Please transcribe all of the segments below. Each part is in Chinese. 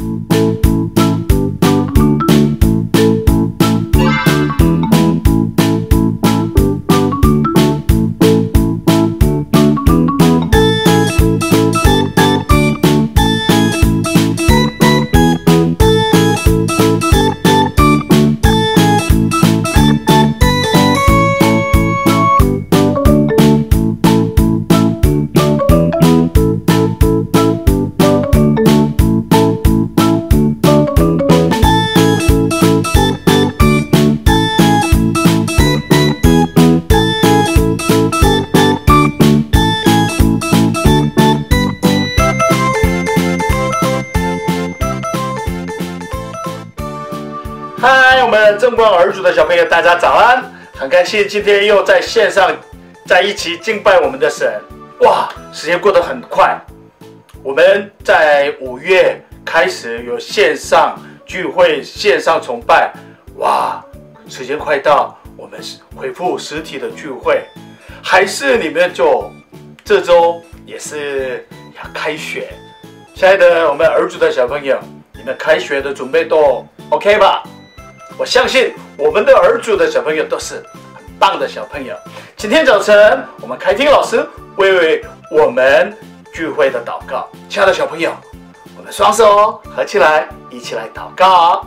嗨，我们正光儿主的小朋友，大家早安！很开心今天又在线上在一起敬拜我们的神。哇，时间过得很快。我们在5月开始有线上聚会、线上崇拜。哇，时间快到，我们恢复实体的聚会。还是你们这周也是要开学？亲爱的我们儿主的小朋友，你们开学的准备都 OK 吧？我相信我们的儿主的小朋友都是很棒的小朋友。今天早晨，我们凯婷老师为我们聚会的祷告。亲爱的小朋友，我们双手合起来，一起来祷告。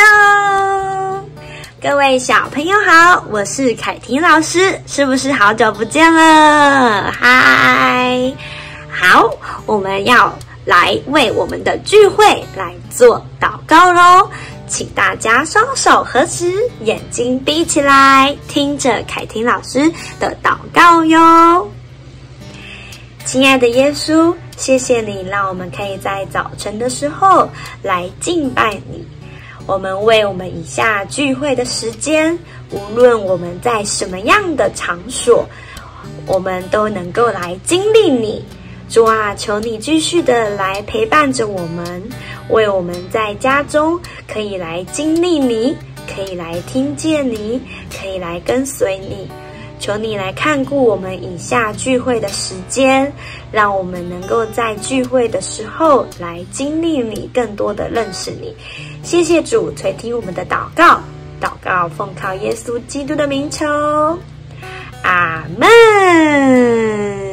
Hello， 各位小朋友好，我是凯婷老师，是不是好久不见了？嗨，好，我们要来为我们的聚会来做祷告咯。请大家双手合十，眼睛闭起来，听着凯婷老师的祷告哟。亲爱的耶稣，谢谢你让我们可以在早晨的时候来敬拜你。我们为我们以下聚会的时间，无论我们在什么样的场所，我们都能够来经历你。主啊，求你继续的来陪伴着我们，为我们在家中可以来经历你，可以来听见你，可以来跟随你。求你来看顾我们以下聚会的时间，让我们能够在聚会的时候来经历你，更多的认识你。谢谢主垂听我们的祷告，祷告奉靠耶稣基督的名求，阿们。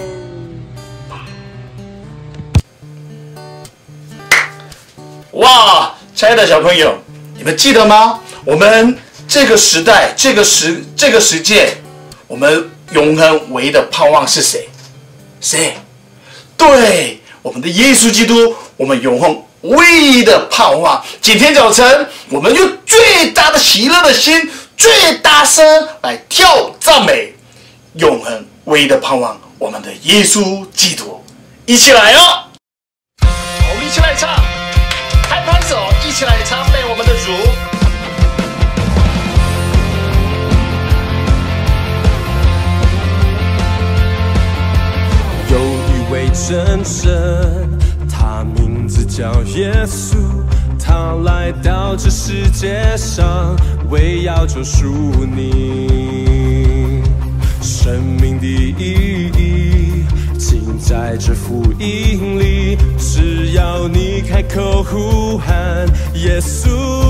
哇，亲爱的小朋友，你们记得吗？我们这个时代，这个世界，我们永恒唯一的盼望是谁？谁？对，我们的耶稣基督，我们永恒唯一的盼望。今天早晨，我们用最大的喜乐的心，最大声来跳赞美永恒唯一的盼望，我们的耶稣基督。一起来哦！我们一起来唱。拍拍手，一起来赞美我们的主。 有一位真神，他名字叫耶稣，他来到这世界上，为要救赎你。生命的意义尽在这福音里，只要你开口呼喊耶稣。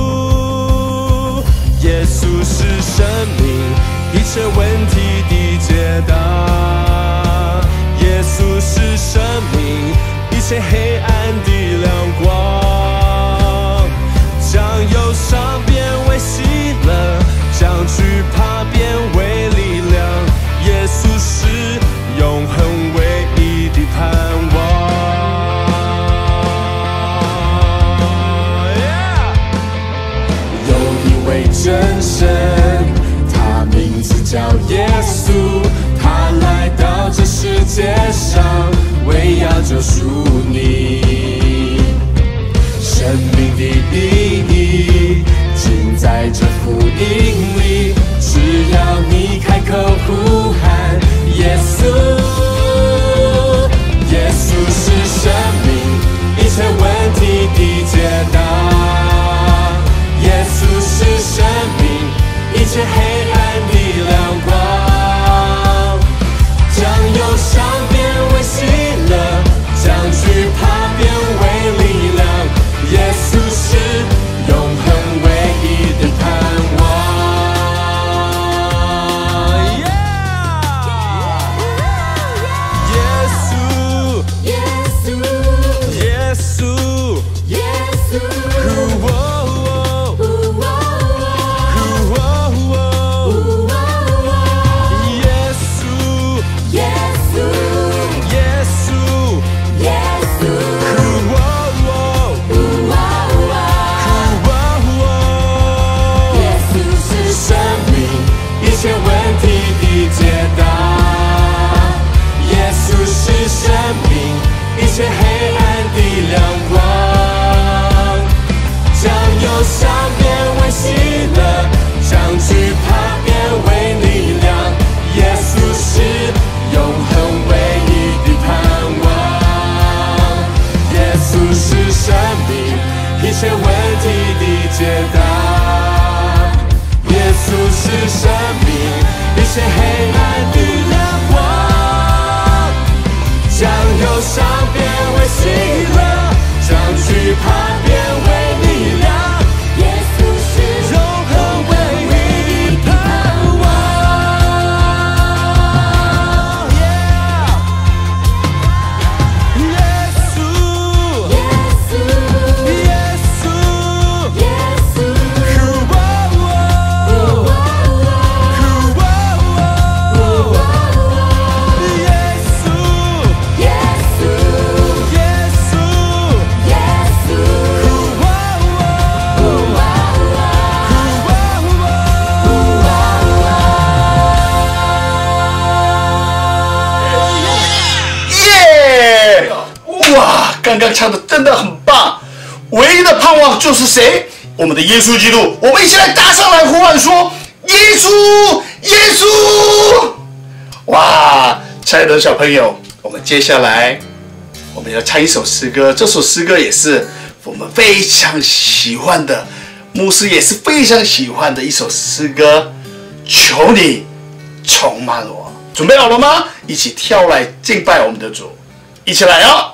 耶稣是生命一切问题的解答，耶稣是生命一切黑暗的亮光，将忧伤变为喜乐，将惧怕变为力量。耶稣是永恒唯一的盼望。有一位真神，他名字叫耶稣，他来到这世界上，为要救赎你。生命的意义尽在这福音里，只要你开口呼喊耶稣。耶稣是生命一切问题的解答，耶稣是生命一切黑暗的亮光，将忧伤变为喜乐，将忧伤变为喜乐，将惧怕变为力量。耶稣是永恒唯一的盼望，耶稣是生命一切问题的解答，耶稣是生命一切黑暗的亮光，将忧伤变为喜乐，将惧怕变为力量。耶稣是永恒唯一的盼望。耶稣，耶稣，耶稣，耶稣， 哇，刚刚唱的真的很棒！唯一的盼望就是谁？我们的耶稣基督。我们一起来大声来呼唤说：耶稣，耶稣！哇，亲爱的小朋友，我们接下来我们要唱一首诗歌，这首诗歌也是我们非常喜欢的，牧师也是非常喜欢的一首诗歌。求你充满我，准备好了吗？一起跳来敬拜我们的主，一起来哦！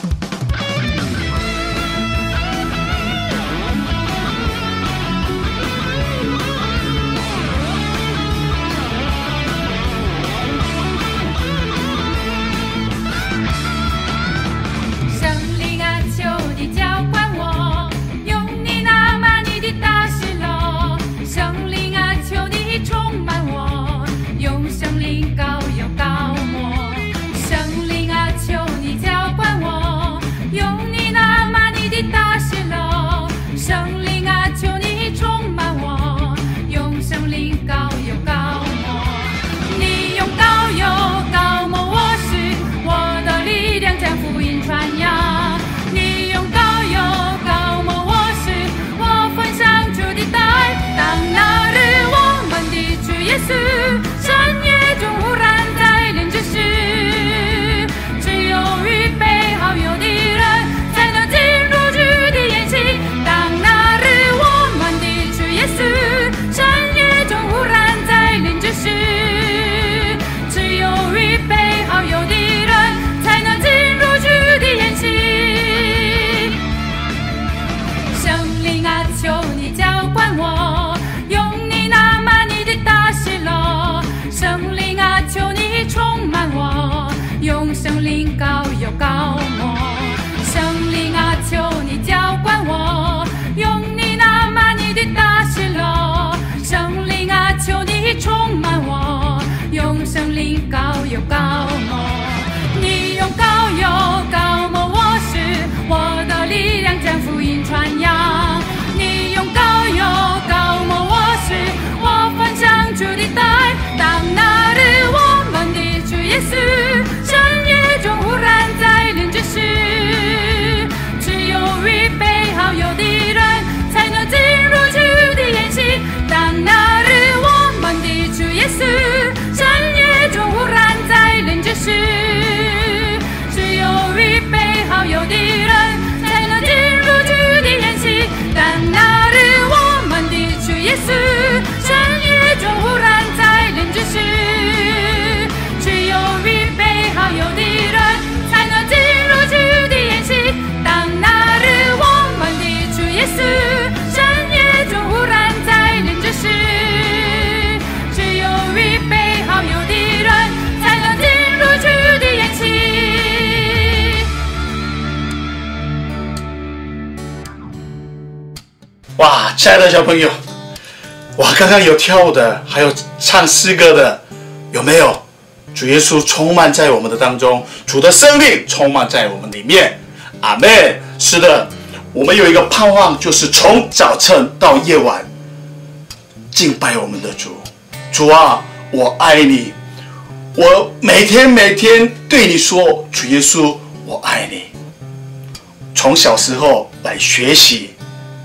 哇，亲爱的小朋友，哇，刚刚有跳舞的，还有唱诗歌的，有没有？主耶稣充满在我们的当中，主的生命充满在我们里面。阿们。是的，我们有一个盼望，就是从早晨到夜晚敬拜我们的主。主啊，我爱你，我每天对你说，主耶稣，我爱你。从小时候来学习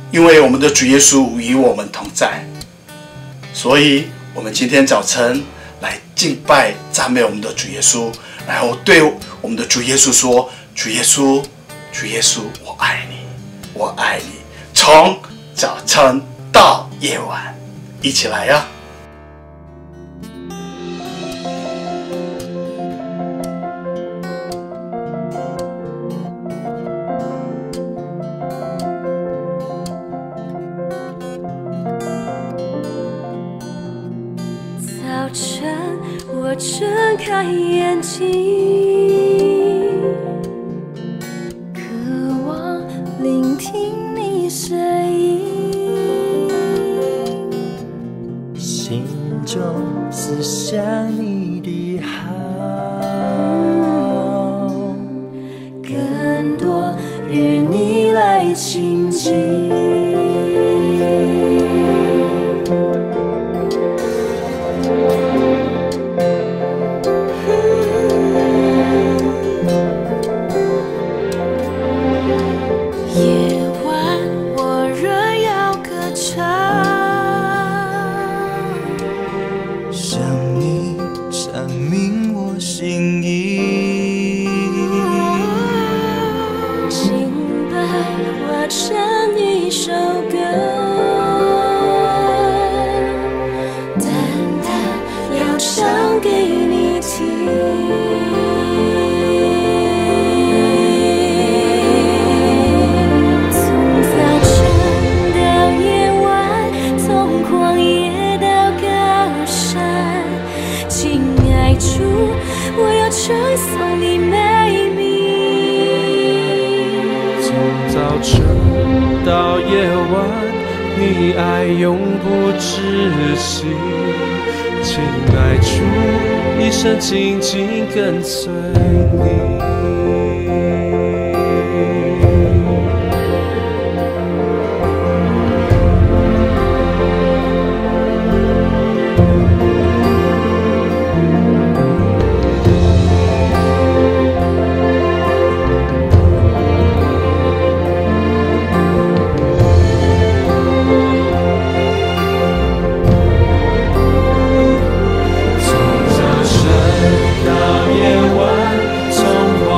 因为我们的主耶稣与我们同在，所以我们今天早晨来敬拜赞美我们的主耶稣，然后对我们的主耶稣说：主耶稣，主耶稣，我爱你，我爱你，从早晨到夜晚，一起来呀！ 早晨，我睁开眼睛，渴望聆听你声音， 心中思想你的好， 更多与你来亲近。 到夜晚，你爱永不止息，亲爱主，一生紧紧跟随你。从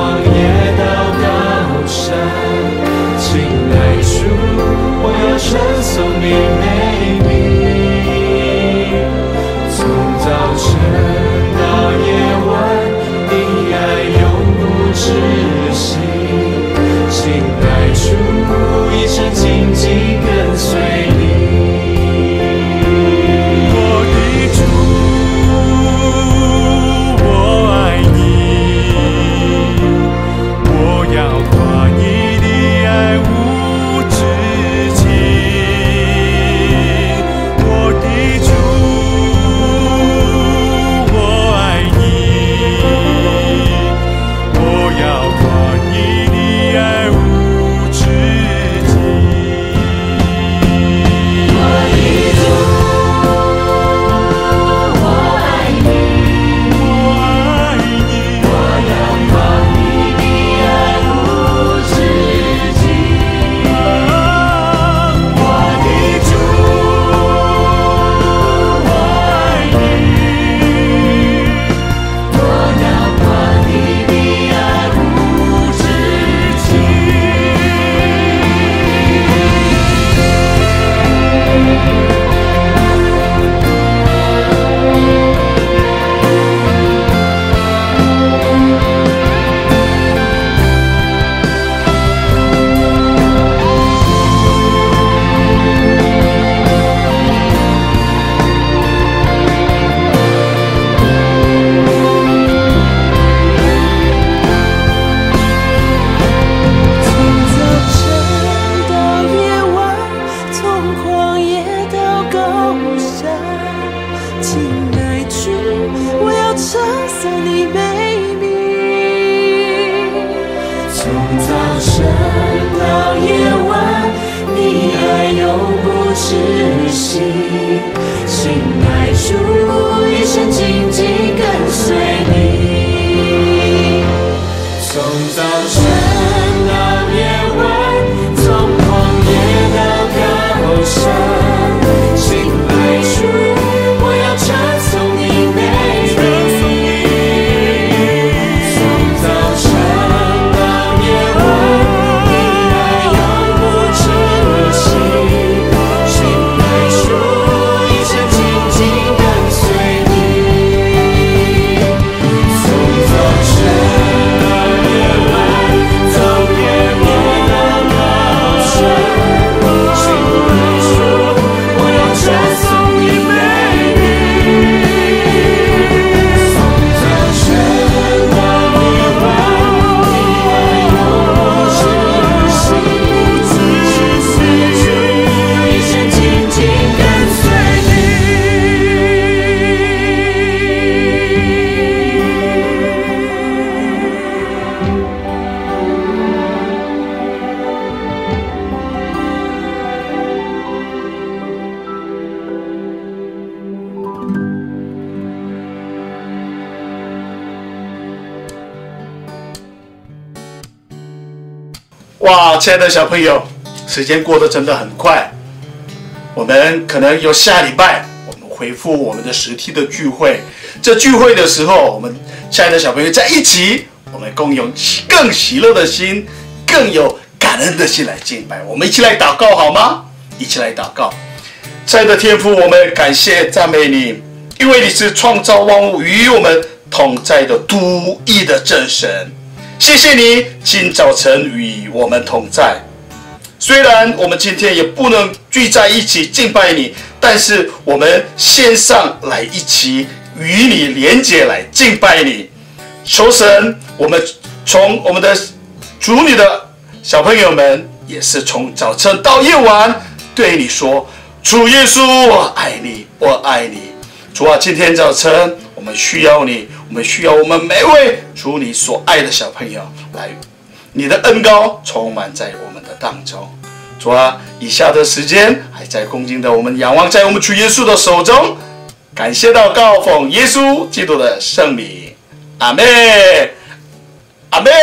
哇，亲爱的小朋友，时间过得真的很快，我们可能有下礼拜我们恢复我们的实体的聚会。这聚会的时候，我们亲爱的小朋友在一起，我们共用更喜乐的心，更有感恩的心来敬拜。我们一起来祷告好吗？一起来祷告。亲爱的天父，我们感谢赞美你，因为你是创造万物与我们同在的独一的真神。谢谢你今早晨与我们同在。虽然我们今天也不能聚在一起敬拜你，但是我们线上来一起与你连结来敬拜你。求神，我们从我们的主你的小朋友们，也是从早晨到夜晚对你说，主耶稣，我爱你，我爱你。主啊，今天早晨我们需要你，我们需要我们每位主你所爱的小朋友来，你的恩膏充满在我们的当中。主啊，以下的时间还在恭敬的我们仰望在我们主耶稣的手中，感谢祷告，奉耶稣基督的圣名，阿们，阿们。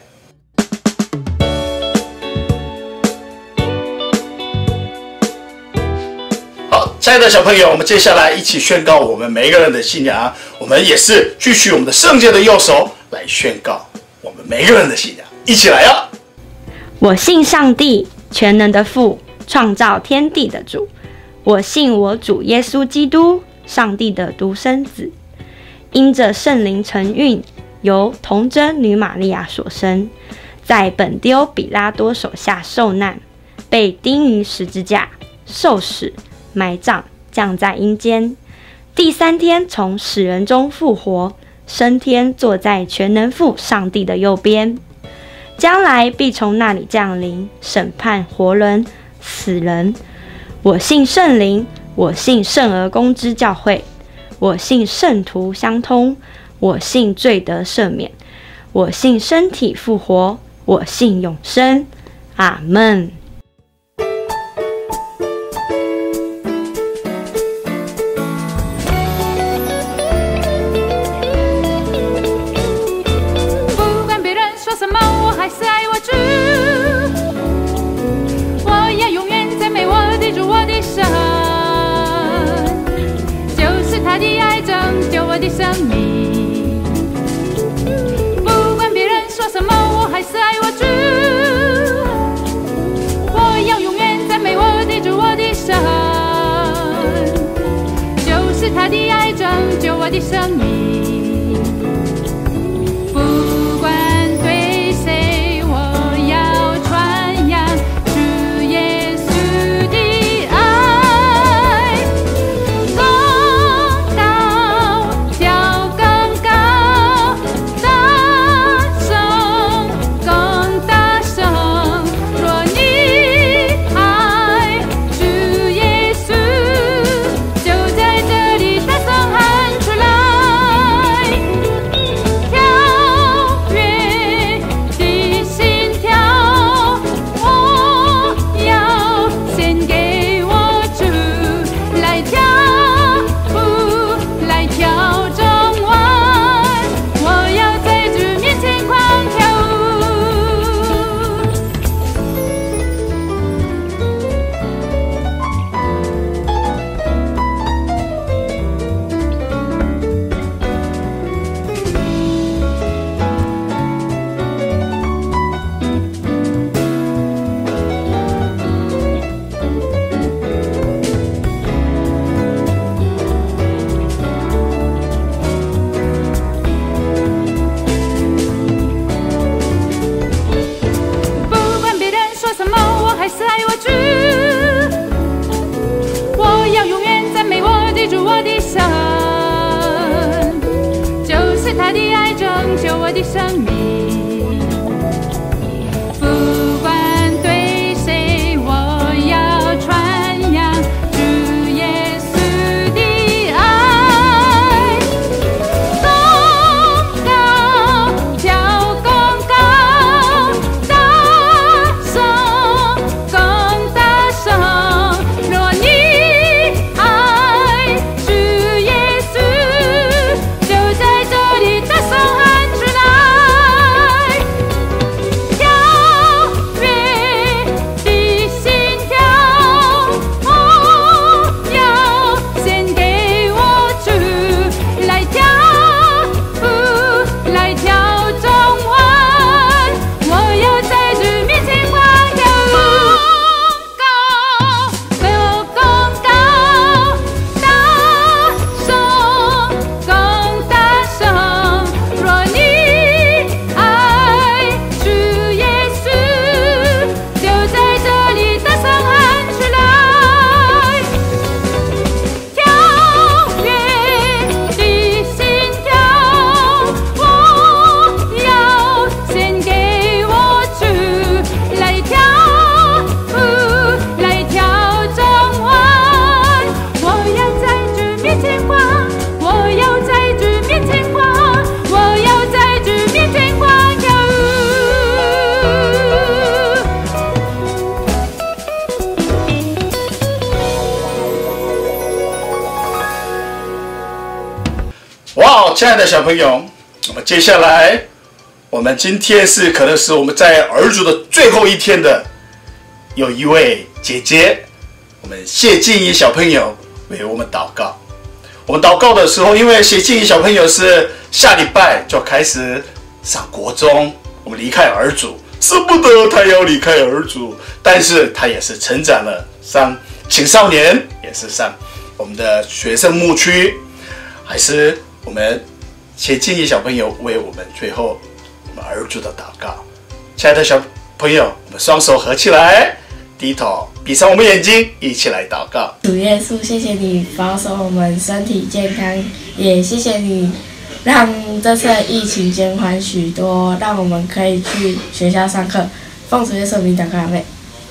亲爱的小朋友，我们接下来一起宣告我们每一个人的信仰。我们也是继续我们的圣洁的右手来宣告我们每一个人的信仰。一起来啊！ 我信上帝，全能的父，创造天地的主。我信我主耶稣基督，上帝的独生子，因着圣灵承运，由童贞女玛利亚所生，在本丢比拉多手下受难，被钉于十字架，受死，埋葬，降在阴间。第3天从死人中复活，升天，坐在全能父上帝的右边。将来必从那里降临，审判活人、死人。我信圣灵，我信圣而公之教会，我信圣徒相通，我信罪得赦免，我信身体复活，我信永生。阿们。 我的生命，不管别人说什么，我还是爱我主。我要永远赞美我的主，我的神，就是他的爱拯救我的生命。不管对谁，我要传扬主耶稣的爱。我的生命，不管对谁，我要传扬主耶稣的爱。公高跳公高，大声更大声，若你爱主耶稣，就在这里大声喊出来。 亲爱的小朋友，那么接下来我们今天可能是我们在儿主的最后一天的，有一位姐姐，我们谢静怡小朋友为我们祷告。我们祷告的时候，因为谢静怡小朋友是下礼拜就开始上国中，我们离开儿主，舍不得他要离开儿主，但是他也是成长了，上青少年，也是上我们的学生牧区，还是我们谢静怡小朋友为我们最后我们儿主的祷告。亲爱的小朋友，我们双手合起来，低头，闭上我们眼睛，一起来祷告。 主耶稣，谢谢你保守我们身体健康，也谢谢你让这次的疫情减缓许多，让我们可以去学校上课。奉主耶稣名祷告，阿们。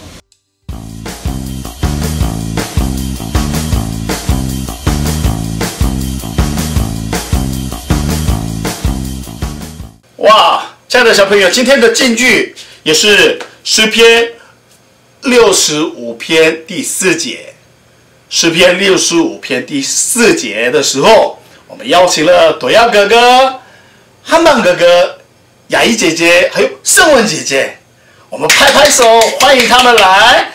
哇，亲爱的小朋友，今天的金句也是诗篇65篇第4节。诗篇65篇第4节的时候，我们邀请了朵亚哥哥、汉曼哥哥、雅怡姐姐还有圣文姐姐，我们拍拍手欢迎他们来。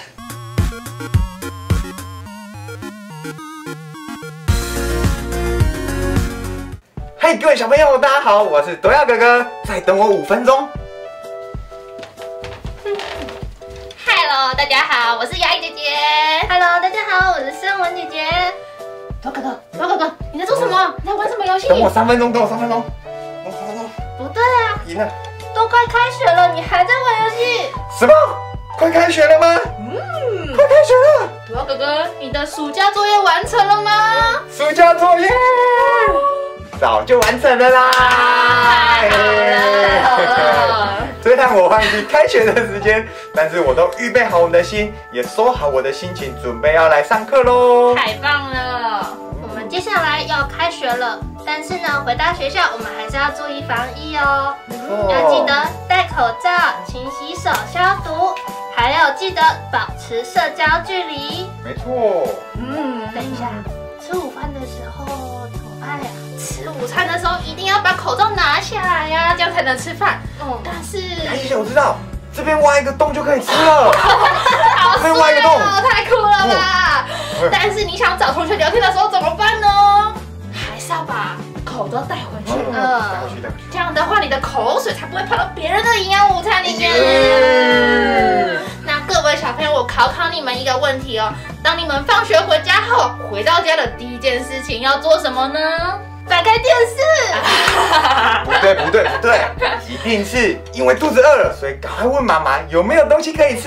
嘿，各位小朋友，大家好，我是朵亚哥哥，再等我5分钟。 Hello， 大家好，我是雅怡姐姐。Hello， 大家好，我是圣文姐姐。朵哥哥，你在做什么？你在玩什么游戏？ 等我3分钟，等我3分钟。 不对啊， 赢了。 都快开学了，你还在玩游戏？ 什么？快开学了吗？快开学了。 朵哥哥，你的暑假作业完成了吗？ 暑假作业早就完成了啦。 好了。 虽然我忘记开学的时间，但是我都预备好我的心，也收好我的心情，准备要来上课喽。 太棒了！我们接下来要开学了，但是呢，回到学校我们还是要注意防疫哦。要记得戴口罩、勤洗手、消毒，还要记得保持社交距离。 没错。 等一下，吃午饭的时候怎么办呀？吃午餐的时候一定要把口罩拿下来呀，这样才能吃饭。但是， 姐姐，我知道，这边挖一个洞就可以吃了。 好这边挖一个洞， 太酷了吧！但是你想找同学聊天的时候怎么办呢？还是要把口罩带回去。 带回去。 这样的话，你的口水才不会跑到别人的营养午餐里面。那各位小朋友，我考你们一个问题哦：当你们放学回家后，回到家的第一件事情要做什么呢？打开电视。 不对，一定是因为肚子饿了，所以赶快问妈妈有没有东西可以吃。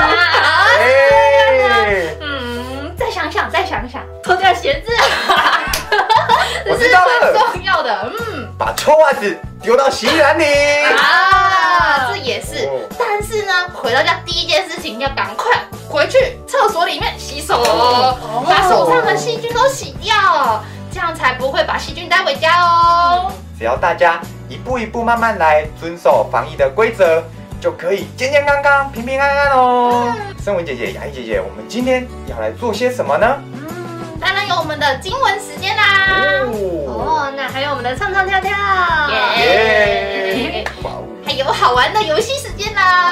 再想想，脱掉鞋子。 我知道了， 这是很重要的。 把臭袜子丢到洗衣篮里。 这也是。但是呢，回到家第一件事情要赶快回去厕所里面洗手，把手上的细菌都洗掉，这样才不会把细菌带回家哦。 只要大家一步一步慢慢来，遵守防疫的规则，就可以健健康康、平平安安哦。圣文姐姐、雅怡姐姐，我们今天要来做些什么呢？ 当然有我们的经文时间啦。那还有我们的唱唱跳跳，还有好玩的游戏时间啦。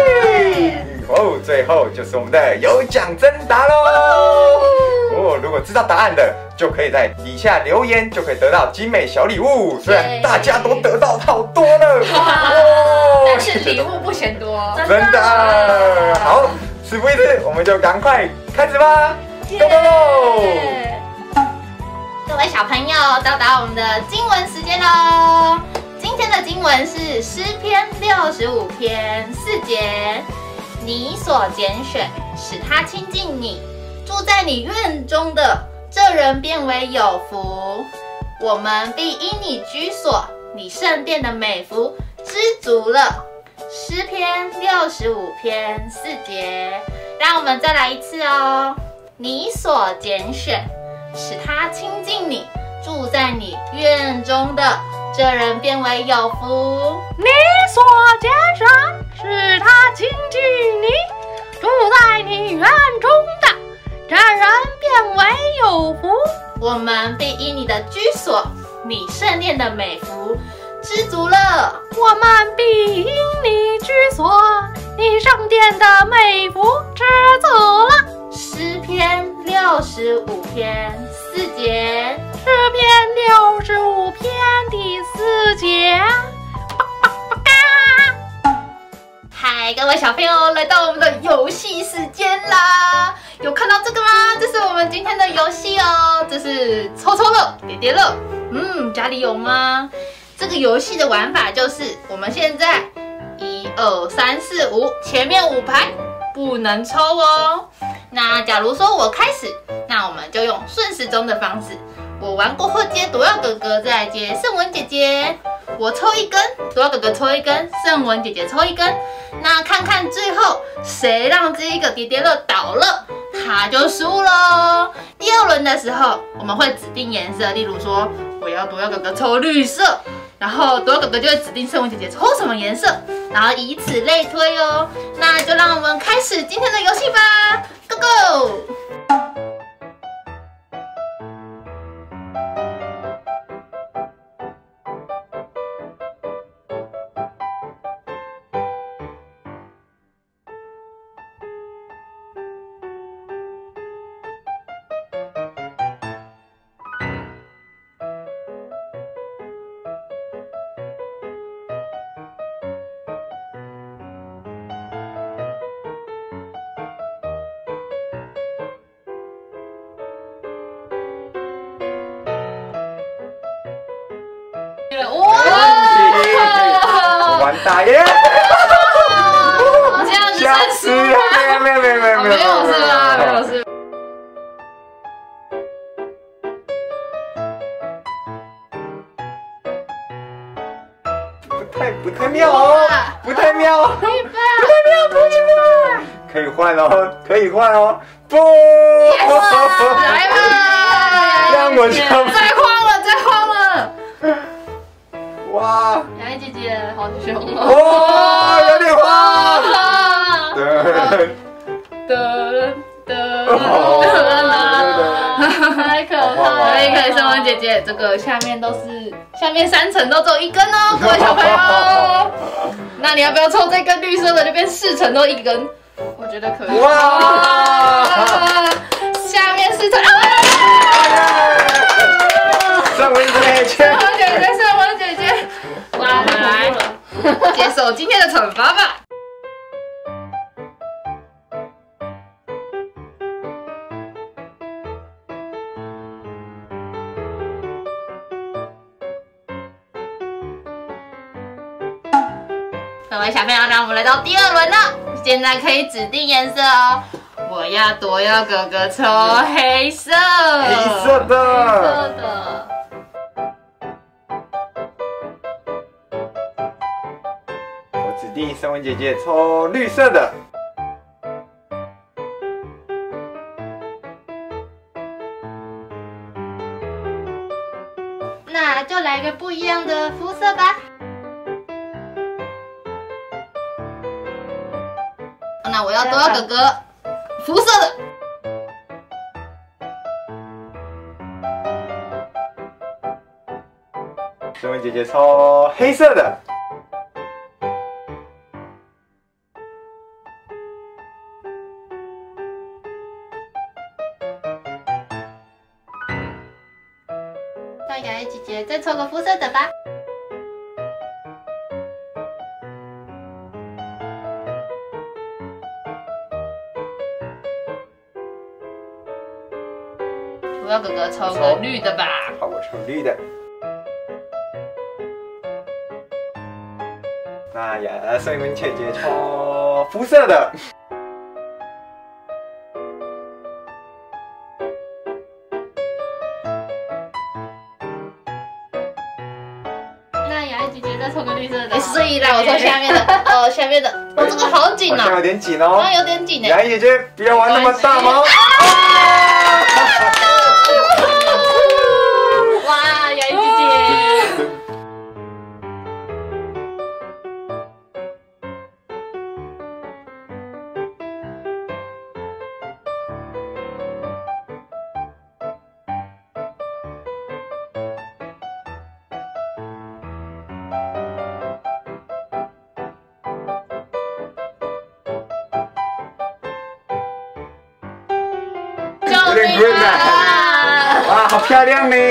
最后就是我们的有奖征答喽。如果知道答案的，就可以在底下留言，就可以得到精美小礼物。虽然大家都得到好多了， 但是礼物不嫌多， 真的。好，事不宜迟，我们就赶快开始吧。Go go go！ 各位小朋友，到达我们的经文时间喽。今天的经文是诗篇65篇4节，你所拣选，使他亲近你，住在你院中的，这人变为有福。我们必因你居所，你圣殿的美福知足了。诗篇65篇4节，让我们再来一次哦。你所拣选，使他亲近你，住在你院中的，这人变为有福。 你所拣选，使他亲近你，住在你院中的，这人变为有福。 我们必因你的居所， 你圣殿的美福知足了。 我们必因你居所，你圣殿的美福知足了。 诗篇65篇4节， 诗篇65篇第4节。 嗨，各位小朋友，来到我们的游戏时间啦！有看到这个吗？这是我们今天的游戏哦，这是抽抽乐、叠叠乐。家里有吗？这个游戏的玩法就是，我们现在1、2、3、4、5，前面5排不能抽哦。那假如说我开始，那我们就用顺时钟的方式，我玩过后接朵耀哥哥，再接圣文姐姐。我抽一根，朵耀哥哥抽一根，圣文姐姐抽一根。那看看最后谁让这一个叠叠乐倒了，他就输喽。第2轮的时候，我们会指定颜色，例如说我要朵耀哥哥抽绿色，然后朵耀哥哥就会指定圣文姐姐抽什么颜色，然后以此类推哦。那就让我们开始今天的游戏吧 ，Go Go！ 完大耶！ 这样子算输吗？ 没有是吧？没有是。 不太妙哦，不太妙，不太妙，不行吧？可以换哦，可以换哦，不， 来吧， 让我上， 再慌了。 哇， 雅怡姐姐好凶哦！ 哇，有点慌。 太可怕！可以，圣文姐姐，这个下面3层都只有1根哦，各位小朋友。那你要不要抽这根绿色的，这边4层都1根？我觉得可以。哇！下面4层。 圣文姐姐， 圣文姐姐，来，接受今天的惩罚吧。各位小朋友，让我们来到第2轮了，现在可以指定颜色哦。我要朵耀哥哥抽黑色， 黑色的。我指定圣文姐姐抽绿色的。 那就来个不一样的肤色吧。那我要朵耀哥哥肤色的。 圣文姐姐抽黑色的。 让雅怡姐姐再抽个肤色的吧。朵耀哥哥抽个绿的吧。 好，我抽绿的。那圣文姐姐抽肤色的。 那雅怡姐姐再抽个绿色的。所以让我抽下面的，下面的。哦，这个好紧啊， 好像有点紧哦。 有点紧哎。 雅怡姐姐，不要玩那么大吗？ 哇，雅怡姐姐。 Green 啊！哇，好漂亮呢！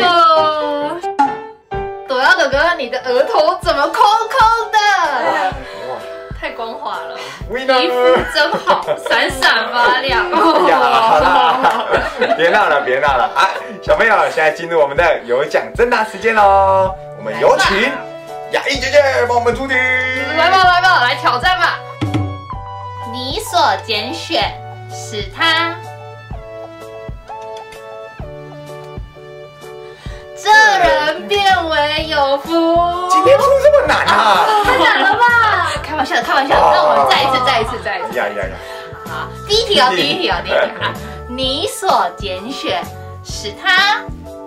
朵耀哥哥，你的额头怎么抠抠的？太光滑了，皮肤真好，闪闪发亮。 呀，好啦，别闹了，别闹了啊！小朋友，现在进入我们的有奖征答时间喽。我们有请雅艺姐姐帮我们出题。 来吧，来吧，来挑战吧。你所拣选使他这人变为有福。 今天出这么难啊？ 太难了吧？开玩笑的，开玩笑的。让我们再一次。 呀！ 好，第一题啊。你所拣选使他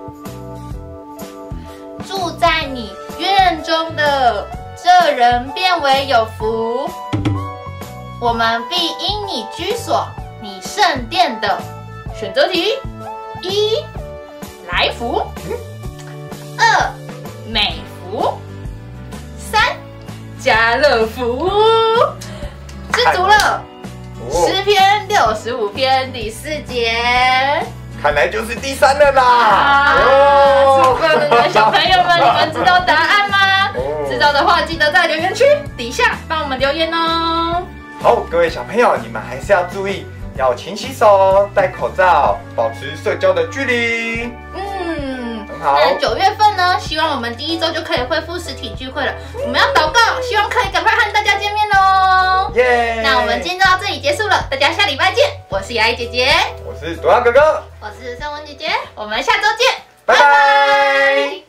住在你院中的这人变为有福，我们必因你居所你圣殿的。选择题：一、来福；2、美福；3、家乐福。知足了。诗篇65篇第4节。 看来就是第3了啦！ super的小朋友们，你们知道答案吗？知道的话，记得在留言区底下帮我们留言哦。 好，各位小朋友，你们还是要注意，要勤洗手、戴口罩，保持社交的距离。很好。 那9月份呢，希望我们第1周就可以恢复实体聚会了。我们要祷告，希望可以赶快和大家见面哦。 耶！ 那我们今天就到这里结束了，大家下礼拜见。我是雅艺姐姐， 我是朵耀哥哥， 我是盛文姐姐，我们下周见， 拜拜。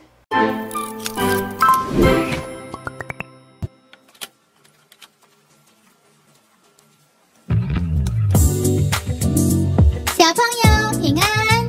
小朋友平安，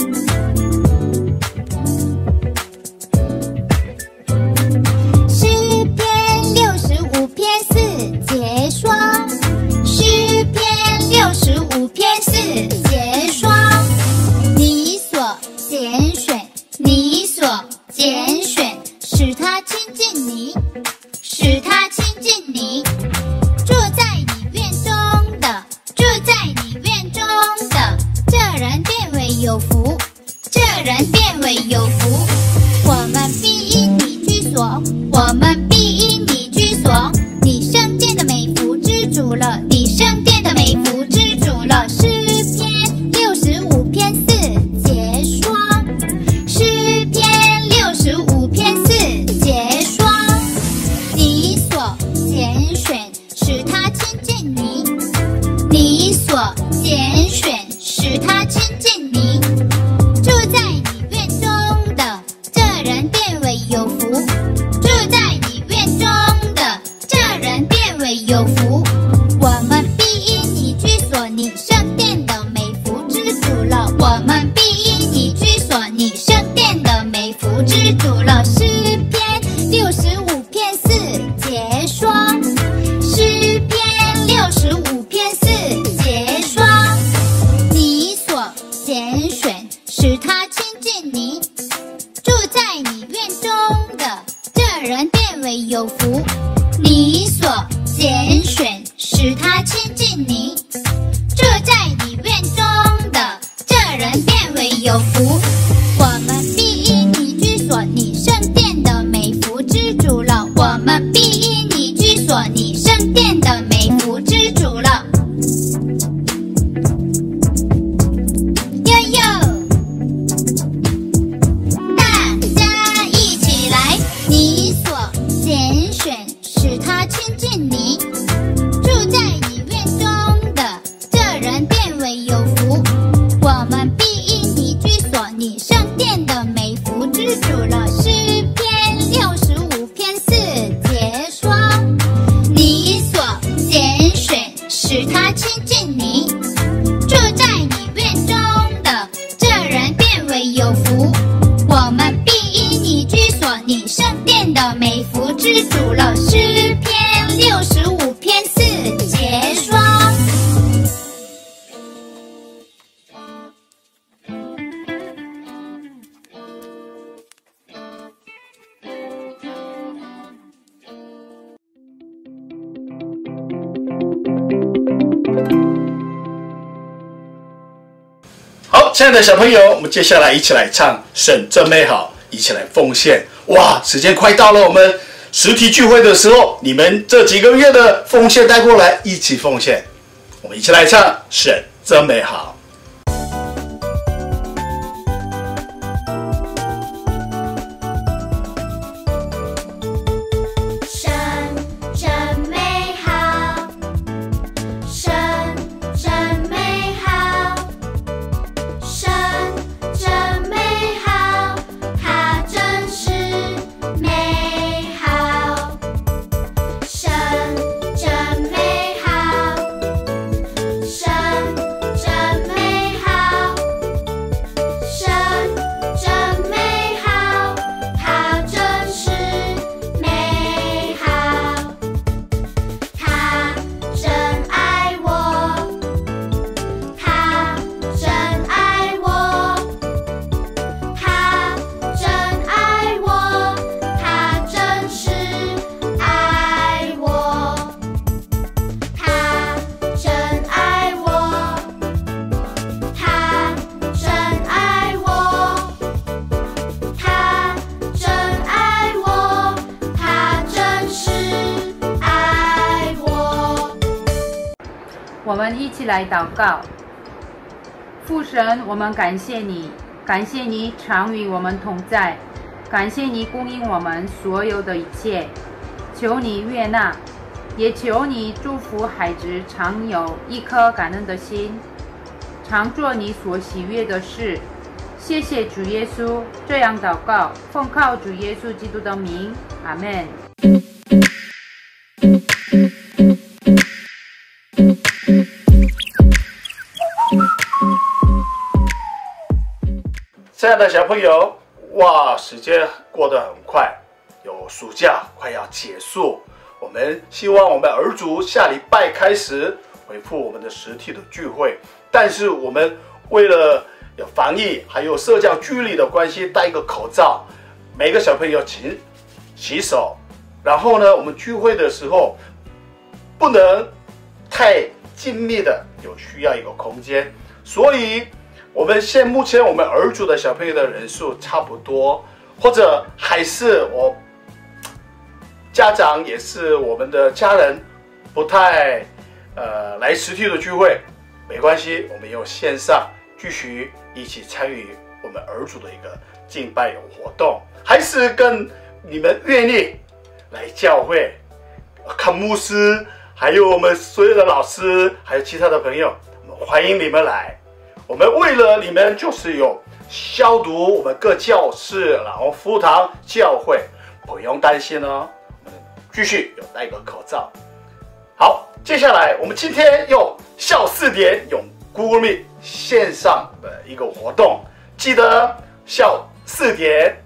诗篇65篇4节说，诗篇65篇4节说，你所拣选，你所拣选，使他亲近你，使他亲近你，住在你院中的，住在你院中的，这人变为有福，这人变为有福。我们必因你居所，我们必因你居所。你圣殿的美福知足了，你圣殿的美福知足了。诗篇65篇4节说，诗篇65篇4节说，你所拣选使他亲近你，你所拣选使他亲近你，住在你院中的，这人变为有福，住在你院中的，这人变为有福。我们必因你居所，你圣殿的美福知足了，我们必因你居所，你圣殿的美福知足了。诗篇65篇4节说，诗篇65篇4节说，你所拣选使他亲近你，住在你院中的，这人变为有福。你所拣选使他亲近你，住在你院中的，这人变为有福。我们必因你居所，你圣殿的美福知足了，我们必因你居所，你圣殿的美福知足了。哟哟，大家一起来，你所拣选使他亲近你， 亲爱的小朋友，我们接下来一起来唱《神真美好》，一起来奉献。哇，时间快到了，我们实体聚会的时候，你们这几个月的奉献带过来，一起奉献。我们一起来唱《神真美好》。 我们一起来祷告。父神，我们感谢你，感谢你常与我们同在，感谢你供应我们所有的一切，求你悦纳，也求你祝福孩子常有一颗感恩的心，常做你所喜悦的事。谢谢主耶稣，这样祷告，奉靠主耶稣基督的名，阿们。 亲爱的小朋友，哇，时间过得很快，有暑假快要结束。我们希望我们儿族下礼拜开始恢复我们的实体的聚会，但是我们为了有防疫还有社交距离的关系，戴一个口罩，每个小朋友勤洗手，然后呢，我们聚会的时候不能太静谧的，有需要一个空间，所以我们目前我们儿组的小朋友的人数差不多，或者还是我家长也是我们的家人不太来实体的聚会，没关系，我们用线上继续一起参与我们儿组的一个敬拜活动，还是跟你们愿意来教会看牧师，还有我们所有的老师，还有其他的朋友，我们欢迎你们来。我们为了你们就是有消毒我们各教室，然后福堂教会，不用担心哦。我们继续有戴个口罩。好，接下来我们今天用下午4点用 Google Meet 线上的一个活动，记得下午4点。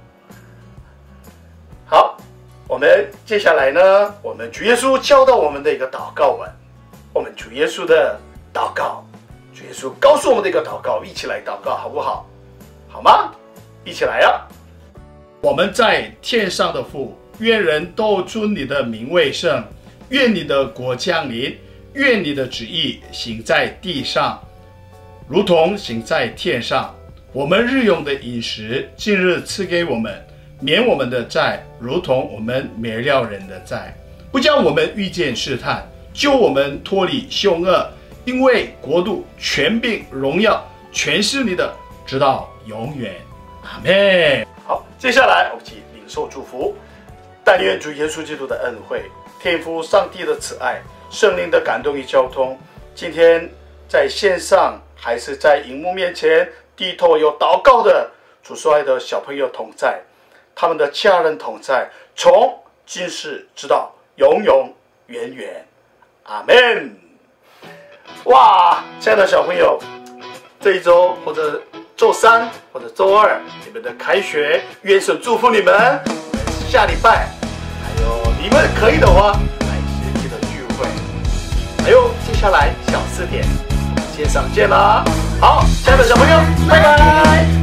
好，我们接下来呢，我们主耶稣教导我们的一个祷告文，我们主耶稣的祷告。主耶稣告诉我们的一个祷告，一起来祷告好不好？好吗？一起来啊！我们在天上的父，愿人都尊你的名为圣，愿你的国降临，愿你的旨意行在地上，如同行在天上。我们日用的饮食，今日赐给我们，免我们的债，如同我们免了人的债，不叫我们遇见试探，救我们脱离凶恶。因为国度、权柄、荣耀，全是你的，直到永远。阿们。好，接下来我们一起领受祝福。但愿主耶稣基督的恩惠、天父上帝的慈爱、圣灵的感动与交通，今天在线上还是在荧幕面前低头有祷告的主所爱的小朋友同在，他们的家人同在，从今世直到永永远远。阿们。哇，亲爱的小朋友，这一周或者周3或者周2，你们的开学，愿神祝福你们。下礼拜还有你们可以的话，来实体的聚会。还有接下来下午4点，线上见啦！好，亲爱的小朋友，拜拜。